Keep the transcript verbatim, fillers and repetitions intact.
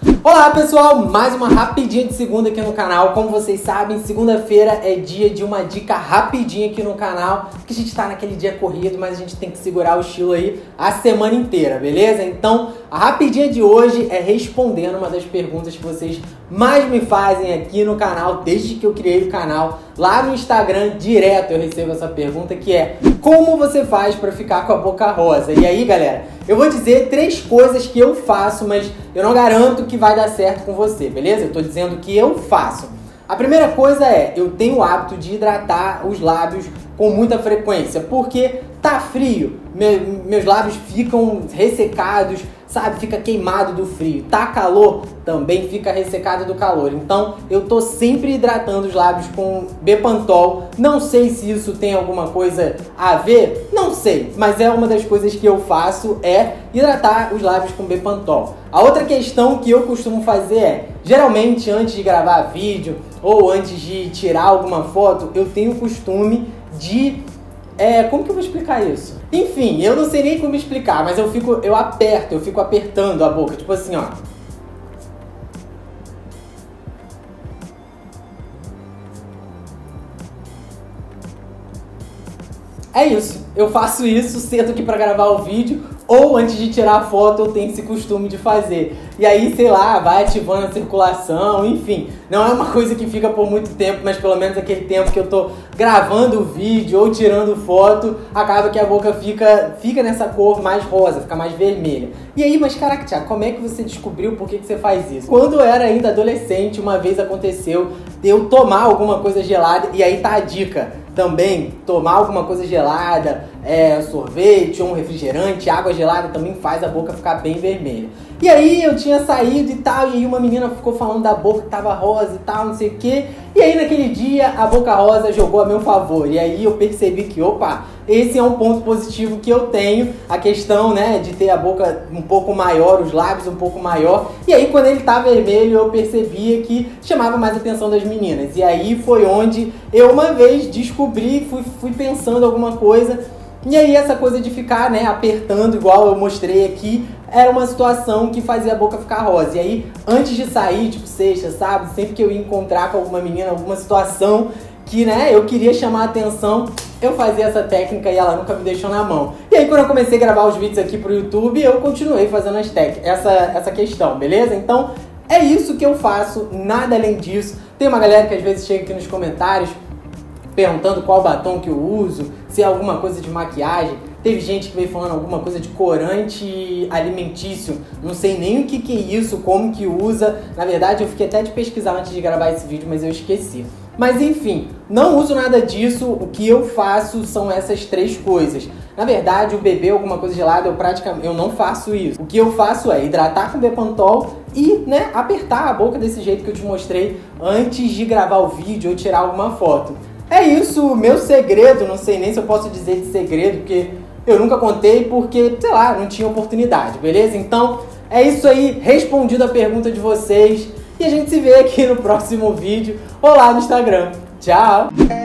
Olá pessoal, mais uma rapidinha de segunda aqui no canal. Como vocês sabem, segunda-feira é dia de uma dica rapidinha aqui no canal, que a gente tá naquele dia corrido, mas a gente tem que segurar o estilo aí a semana inteira, beleza? Então, a rapidinha de hoje é respondendo uma das perguntas que vocês mais me fazem aqui no canal, desde que eu criei o canal. Lá no Instagram, direto eu recebo essa pergunta, que é: como você faz pra ficar com a boca rosa? E aí, galera, eu vou dizer três coisas que eu faço, mas eu não garanto que vai dar certo com você, beleza? Eu tô dizendo que eu faço. A primeira coisa é, eu tenho o hábito de hidratar os lábios com muita frequência, porque tá frio, me, meus lábios ficam ressecados, sabe? Fica queimado do frio. Tá calor, também fica ressecado do calor. Então, eu tô sempre hidratando os lábios com Bepantol. Não sei se isso tem alguma coisa a ver, não sei, mas é uma das coisas que eu faço, é hidratar os lábios com Bepantol. A outra questão que eu costumo fazer é, geralmente antes de gravar vídeo ou antes de tirar alguma foto, eu tenho o costume de... É, como que eu vou explicar isso? Enfim, eu não sei nem como explicar, mas eu fico, eu aperto, eu fico apertando a boca, tipo assim, ó. É isso, eu faço isso, sento aqui pra gravar o vídeo, ou antes de tirar a foto eu tenho esse costume de fazer. E aí, sei lá, vai ativando a circulação, enfim. Não é uma coisa que fica por muito tempo, mas pelo menos aquele tempo que eu tô gravando o vídeo ou tirando foto, acaba que a boca fica, fica nessa cor mais rosa, fica mais vermelha. E aí, mas caraca, Thiago, como é que você descobriu por que que você faz isso? Quando eu era ainda adolescente, uma vez aconteceu de eu tomar alguma coisa gelada, e aí tá a dica. Também, tomar alguma coisa gelada, é, sorvete ou um refrigerante, água gelada também faz a boca ficar bem vermelha. E aí eu tinha saído e tal, e aí uma menina ficou falando da boca que tava rosa e tal, não sei o que. E aí naquele dia a boca rosa jogou a meu favor. E aí eu percebi que, opa, esse é um ponto positivo que eu tenho, a questão, né, de ter a boca um pouco maior, os lábios um pouco maior. E aí quando ele tá vermelho eu percebia que chamava mais a atenção das meninas. E aí foi onde eu uma vez descobri, fui, fui pensando alguma coisa. E aí essa coisa de ficar, né, apertando igual eu mostrei aqui, era uma situação que fazia a boca ficar rosa. E aí, antes de sair, tipo sexta, sábado, sempre que eu ia encontrar com alguma menina, alguma situação que, né, eu queria chamar a atenção, eu fazia essa técnica e ela nunca me deixou na mão. E aí, quando eu comecei a gravar os vídeos aqui pro YouTube, eu continuei fazendo as tec essa, essa questão, beleza? Então, é isso que eu faço, nada além disso. Tem uma galera que às vezes chega aqui nos comentários perguntando qual batom que eu uso, se é alguma coisa de maquiagem. Teve gente que veio falando alguma coisa de corante alimentício. Não sei nem o que que é isso, como que usa. Na verdade, eu fiquei até de pesquisar antes de gravar esse vídeo, mas eu esqueci. Mas enfim, não uso nada disso. O que eu faço são essas três coisas. Na verdade, o beber alguma coisa gelada, eu praticamente eu não faço isso. O que eu faço é hidratar com Bepantol e, né, apertar a boca desse jeito que eu te mostrei antes de gravar o vídeo ou tirar alguma foto. É isso, meu segredo, não sei nem se eu posso dizer de segredo, porque eu nunca contei, porque, sei lá, não tinha oportunidade, beleza? Então, é isso aí, respondido a pergunta de vocês, e a gente se vê aqui no próximo vídeo ou lá no Instagram. Tchau!